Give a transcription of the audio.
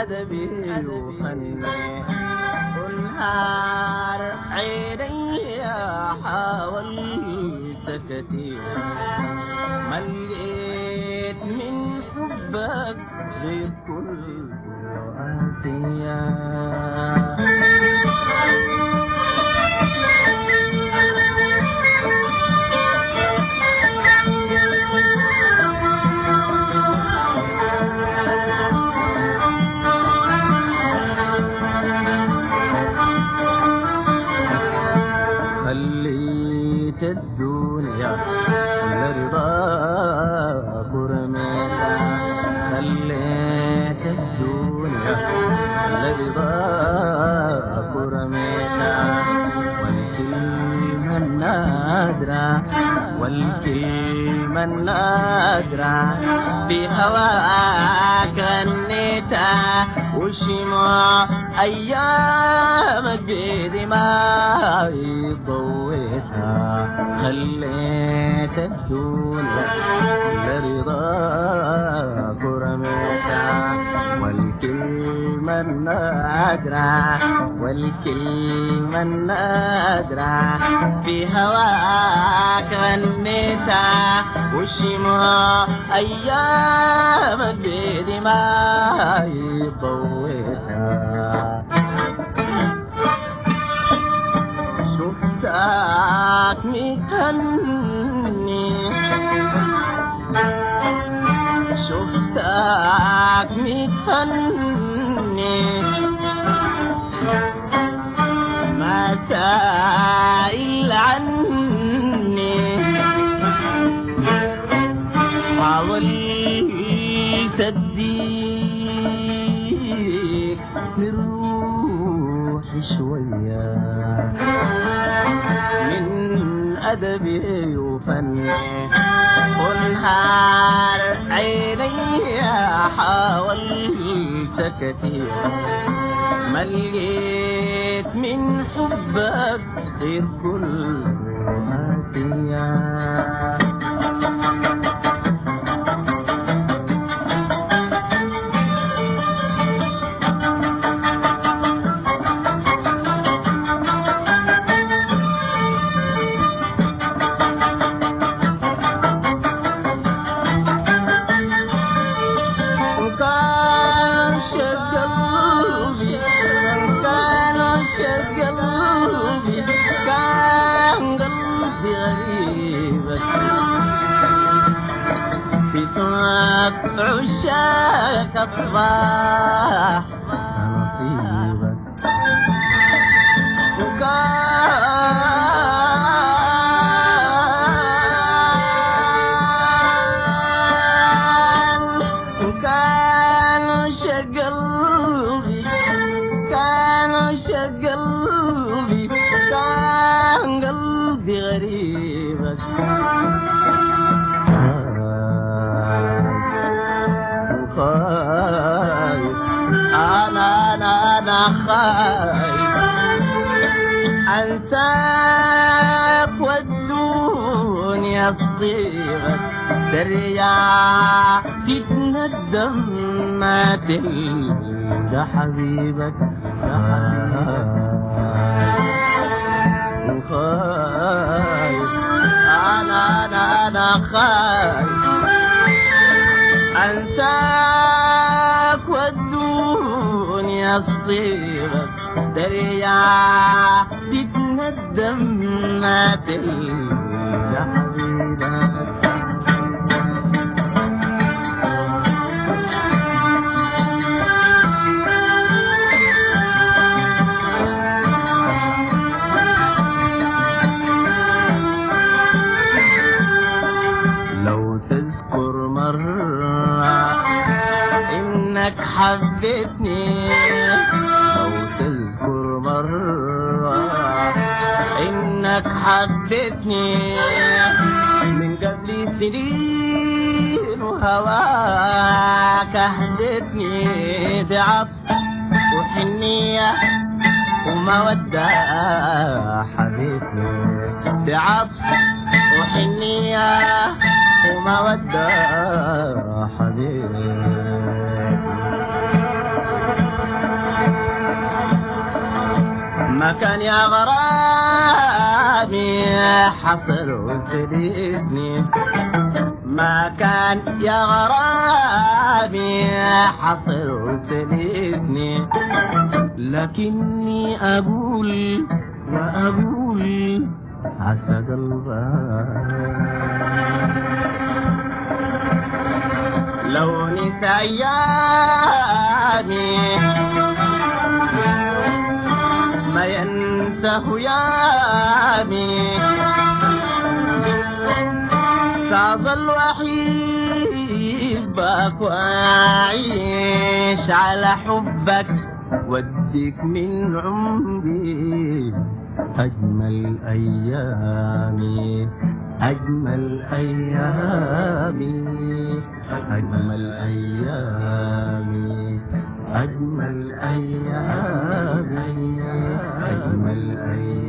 أدبي وفني ونهار عيني حاولت كثير مليت من حبك غير كل آسيا خليت الدنيا لرضاك ورميتها خليت الدنيا لرضاك ورميتها والكلمة النادرة والكلمة النادرة بهواك غنيتها وشموع أيامك بدماغي ضويتها خليت الدنيا لرضاك ورميتها والكلمة النادرة والكلمة النادرة في هواك غنيتها والشموع أيامك بدماغي ضويتها شفتك متهني شفتك متهني ما سائل عني حاولت اديك من روحي شوية من أدبي وفني ونهار عيني حاولت كثير مليت من حبك غير كل آسيا عشاق الصباح نصيبك وكان شق قلبي كان شق قلبي كان قلبي غريبك أنا خايف أنساك والدنيا تصيبك ترجع تتندم ما تلقى حبيبك خايف أنا خايف أنساك والدنيا تصيبك ترجع تتندم ما تلقى حبيبك حبيتني لو تذكر مرة إنك حبيتني من قبل سنين وهواك أهدتني بعطف وحنية ومودة حبيتني بعطف وحنية ومودة حبيتني ما كان يا غرامي حصل وسلتني ما كان يا غرامي حصل وسلتني لكني أقول وأقول عسى قلبك لو نسى أيامي ما ينسى هيامي سأظل وحيبك وأعيش على حبك واديك من عمري أجمل أيامي أجمل أيامي أجمل أيامي أجمل أيامي أجمل أيامي